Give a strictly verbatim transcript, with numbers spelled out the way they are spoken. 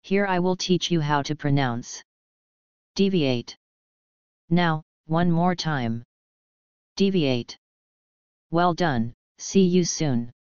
Here I will teach you how to pronounce deviate. Now, one more time. Deviate. Well done, see you soon.